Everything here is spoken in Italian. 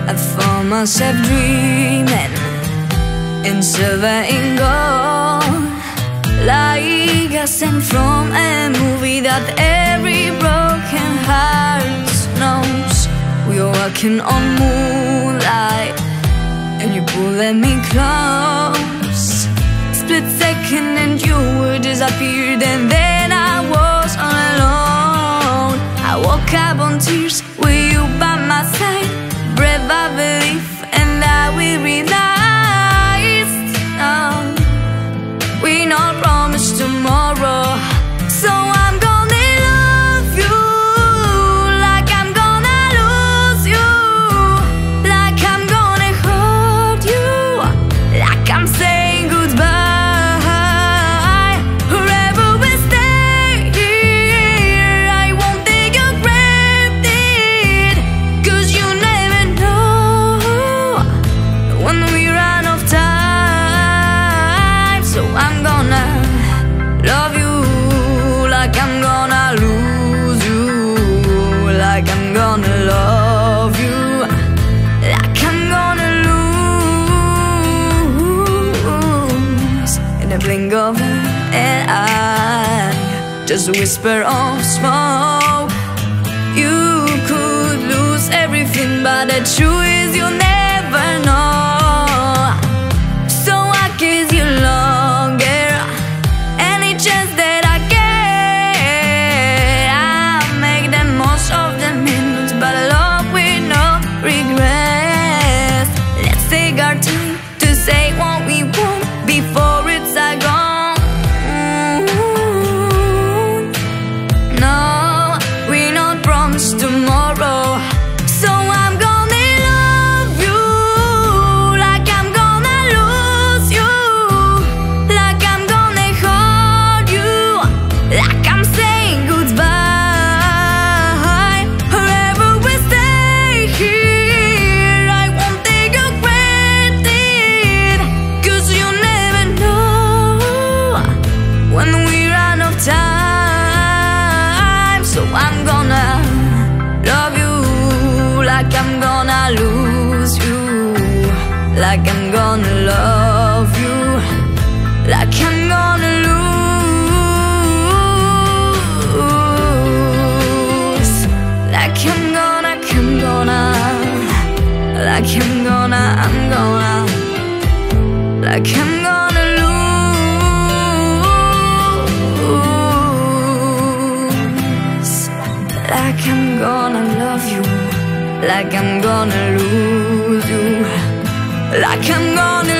I found myself dreaming in silver and gold, like a scene from a movie that every broken heart knows. We are walking on moonlight, and you pulling me close. Split second and you were disappeared, and then I was all alone. I woke up on tears with you by my side, breath of belief, and I will realize we not promised tomorrow. So I'm gonna love you like I'm gonna lose you, like I'm gonna hold you, like I'm saying goodbye. Forever we stay here, I won't take you granted, 'cause you never know when we run out of time. So I'm gonna love you like I'm gonna lose you, like I'm gonna love you, like I'm gonna lose. In a blink of an eye, just a whisper of smoke. You could lose everything, but the truth is you never know. So I kiss you longer, any chance that I get, I make the most of the minutes, but love with no regrets. Let's take our time to say what we want before it's all gone. No, we not promised tomorrow. So I'm gonna love you like I'm gonna lose you, like I'm gonna hold you, like I'm saying goodbye. Forever we stay here, I won't take you granted, 'cause you never know when we run out of time. So I'm gonna love you like I'm gonna lose you, like I'm gonna love you, like I'm gonna lose, like I'm gonna, like I'm gonna, like I'm gonna lose, like I'm gonna love you, like I'm gonna lose you, like I'm gonna